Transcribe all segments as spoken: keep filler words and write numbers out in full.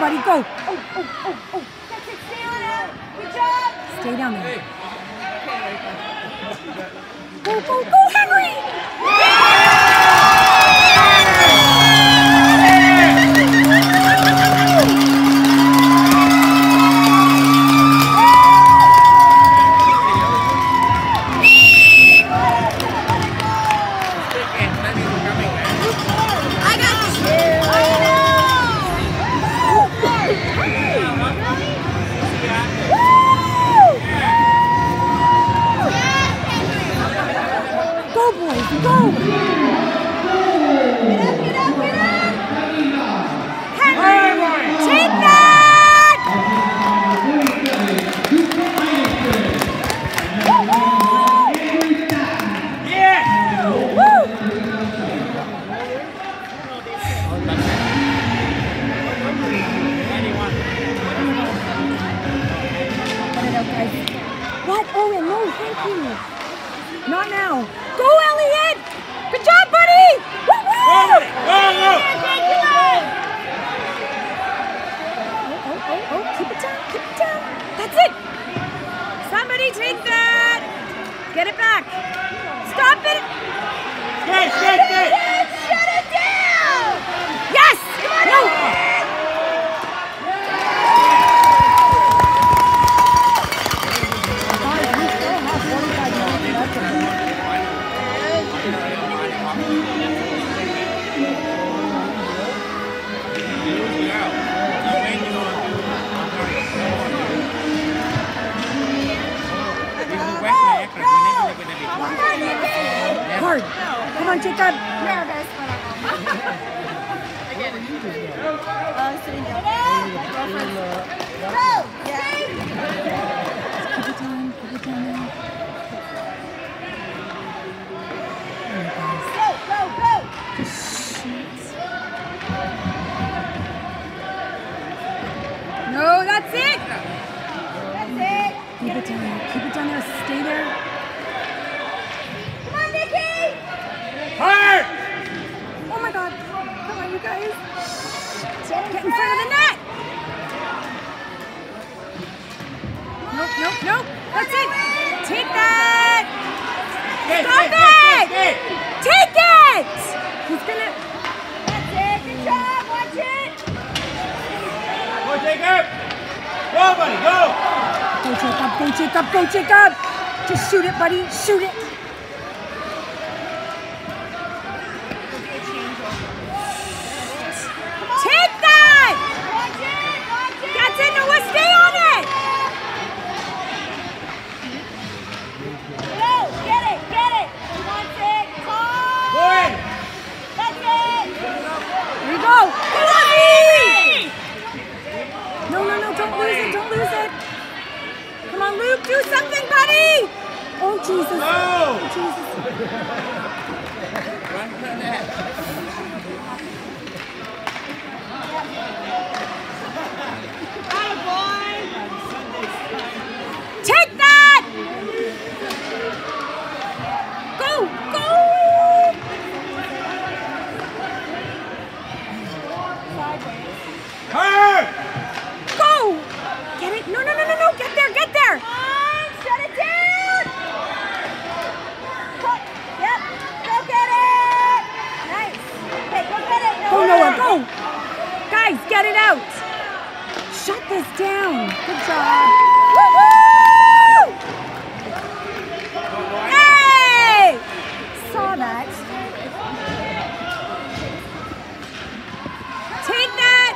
buddy, go. Oh, oh, oh, oh. That's it, stay on him. Good job. Stay down there. Go, go, go, Henry! What? Oh, no, thank you. Not now. Go, Elliot! Good job, buddy! Woo woo! Go, go, go! Oh, oh, oh, oh, keep it down, keep it down. That's it. Somebody take that. Get it back. Stop it. Stay, stay, stay. Shut it down! Yes! No! Hard. Come on, Jacob. Nervous, but I'm I get it. Uh, sitting down. Go! Yeah. Keep it down, keep it down now. Go, go, go! Just shoot. No, that's it. That's it. Keep it down, keep it down there. Stay there. Come on, Nikki! Hard! Oh my God. Come on, you guys. Get in front of the net. Nope, nope, nope. That's it. Take that. Stay, Stop stay, it. stay, stay. Take it. He's gonna. That's it. Good job. Watch it. Go, Jacob! Go, buddy, go! Go, Jacob. Go, Jacob. Go, Jacob. Just shoot it, buddy. Shoot it. Take that. Watch it. Watch it. That's it. Noah, stay on it. Go. Get it. Get it. He wants it. Tom. Go in! That's it. Here you go. Go, Lucky. No, no, no. Don't lose it. Don't lose it. Come on, Luke. Do something, buddy. Oh, Jesus. Go! Oh, Jesus. Run for that. Take that! Go! Go! Hard! Go! Get it? No, no, no, no, no! Get there! Get there! Come on. Shut it down. Go. Yep. Go get it. Nice. Okay, go get it. Go, Noah! Go! Guys, get it out! Shut this down! Good job! Woo-hoo! Hey! Saw that. Take that!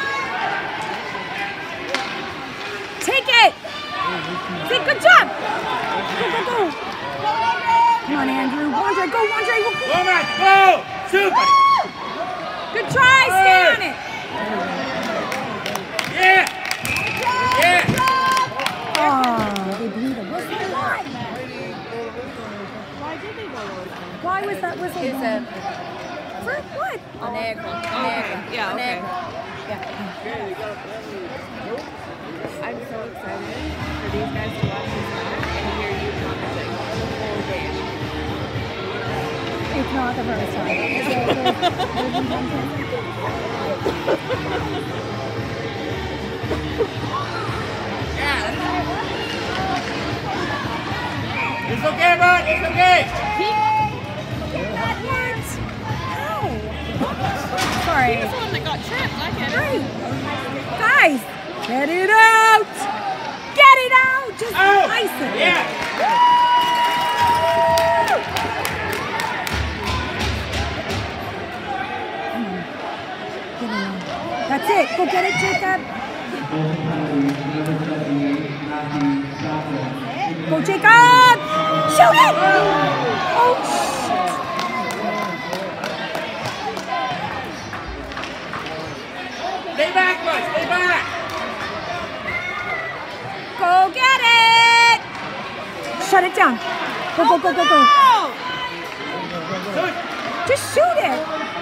Take it! See, good job! Go, go, go! Come on, Andrew. Wandre, go, Wandre! Go, Go, Matt, go! Shoot, buddy! good try! Stay on it! Yeah! Yeah! Oh, they blew the whistle. Why? Why did they go over? Why was that whistle It's blown? a For what? on Niagara. On Niagara. Yeah, On okay. Niagara. Yeah. I'm so excited for these guys to watch this back and hear you commenting the whole game. It's not the first time. So, there's- there's been okay, bud. It's okay. What? How? Sorry. He's the one that got tripped. I get it. Right. Guys, get it out. Get it out. Just Oh, ice it. yeah. Come on. Get it out. That's it. Go get it, Jacob. Go, Jacob. Shoot it. Oh, shit. Stay back, bud. Stay back. Go get it. Shut it down. Go, go, go, go, go. Shoot. Just shoot it.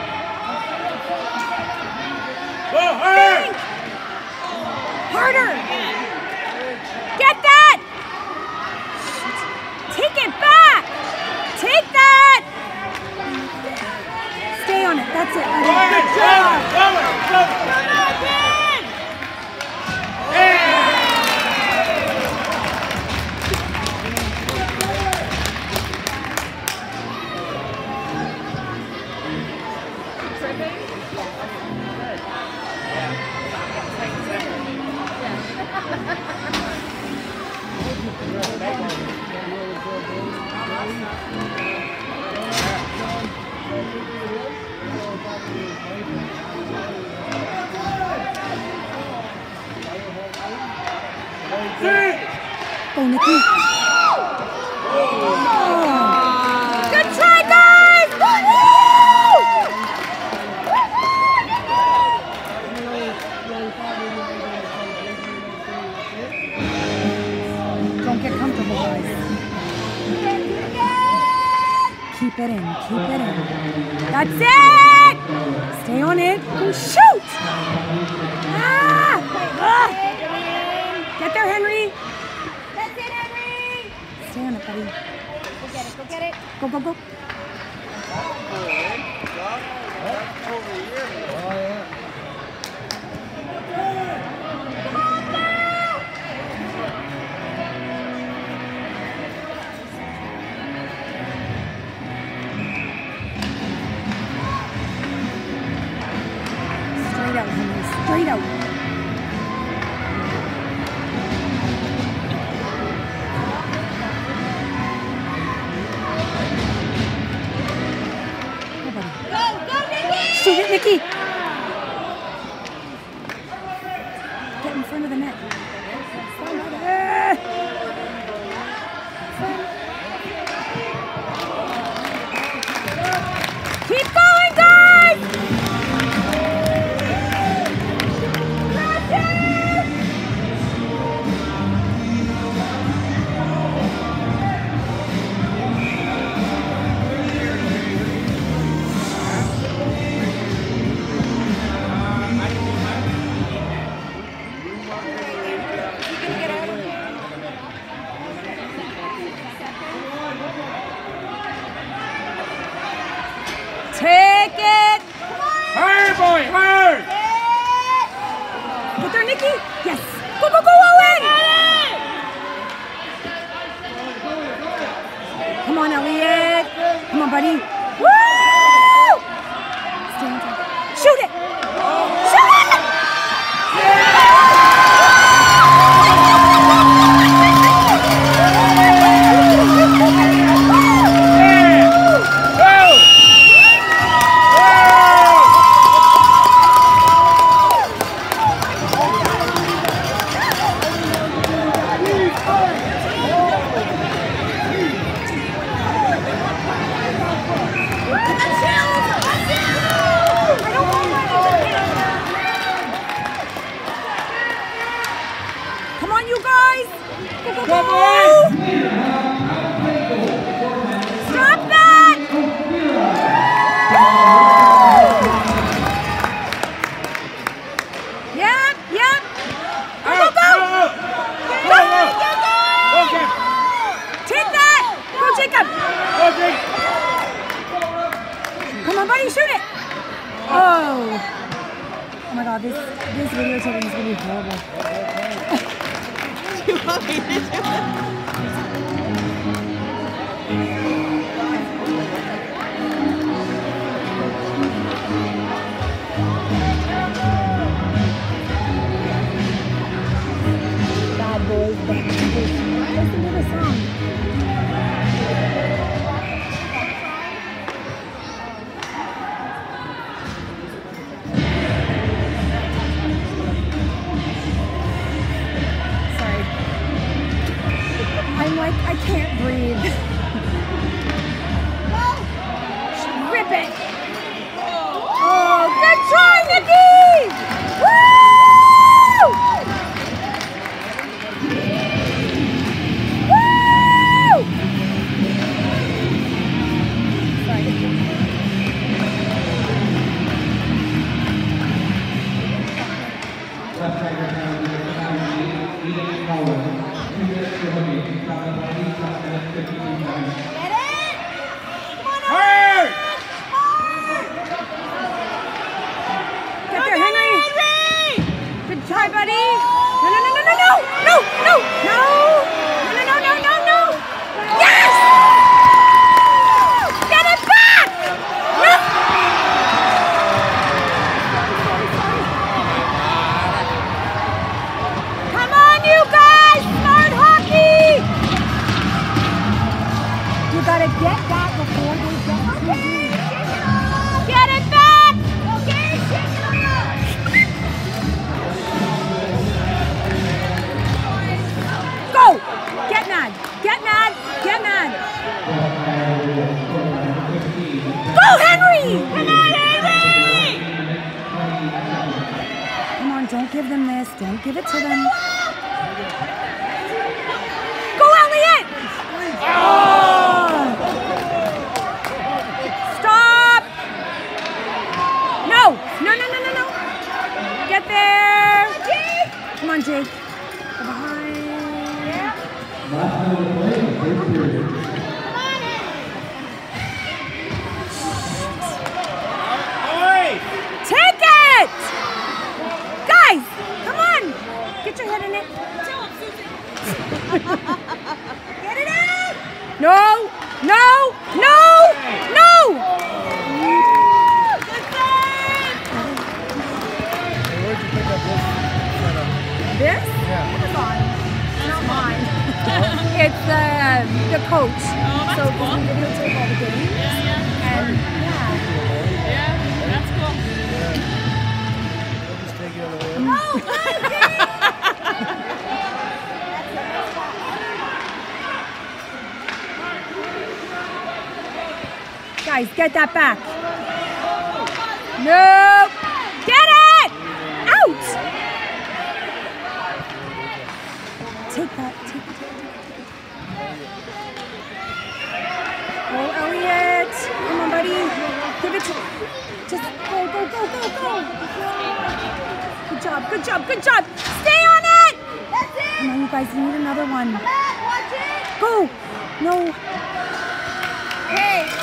Go hard. Harder. Get that. Take it back. Take that. Stay on it. That's it. Go ahead. Good job. Go ahead. Go ahead. Yeah. Go, Nikki. Oh. Good try, guys. Don't get comfortable, guys. Keep it in. Keep it in. That's it. Stay on it. Go shoot. Ah. Ah. Get there, Henry. That's it, Henry. Stay on it, buddy. Go get it. Go get it. Go, go, go. Straight out, Henry. Straight out. Go, go, Nikki. Shoot it, Nikki. Get in front of the net. Ah. Keep going, guys. Take it. Hard, boy. Hard. Get there, Nikki. Yes. Go, go, go, Owen. Come on, Elliot. Come on, buddy. Woo! Stay on top. Shoot it. Shoot it. Come on, you guys! Go, go, go! Stop that! Yep, yep. Go, go, go! Go, go, go! Okay. Take that! Go, Jacob! Okay. Come on, buddy, shoot it! Oh! Oh my God, this this videotaping is gonna be horrible. You want me to do it? give them this. Don't give it to them. Go, Elliot! Oh. Stop! No! No, no, no, no, no. Get there! Come on, Jake. Go behind. Take it! Guys, come on! Get your head in it. Get it out! No! No! No! No! Good save! Where'd you pick up this setup? This? Yeah. Amazon. Not mine. It's uh, the coach. that's so cool. we videotape all the games. Yeah, yeah. And yeah. Yeah, that's cool. I'll just take it away. Oh, good Guys, get that back. No! Get it! Out! Take that. Take it. Go, Elliot. Come on, buddy. Give it to... Just go, go, go, go, go. Good job, good job, good job. Stay on it! That's it! Come on, you guys. You need another one. Matt, watch it! Go. No. Hey,